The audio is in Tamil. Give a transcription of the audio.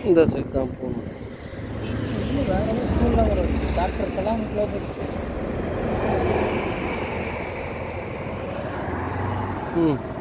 இந்த சைடு தான் போகணும். வேறு எதுவும் ஸ்கூல்லாம் வரும். Doctor Kalam global. ம்